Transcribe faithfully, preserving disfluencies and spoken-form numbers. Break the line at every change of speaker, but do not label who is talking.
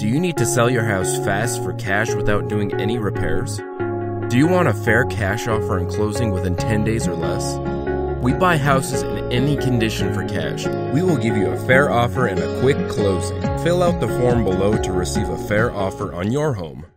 Do you need to sell your house fast for cash without doing any repairs? Do you want a fair cash offer and closing within ten days or less? We buy houses in any condition for cash. We will give you a fair offer and a quick closing. Fill out the form below to receive a fair offer on your home.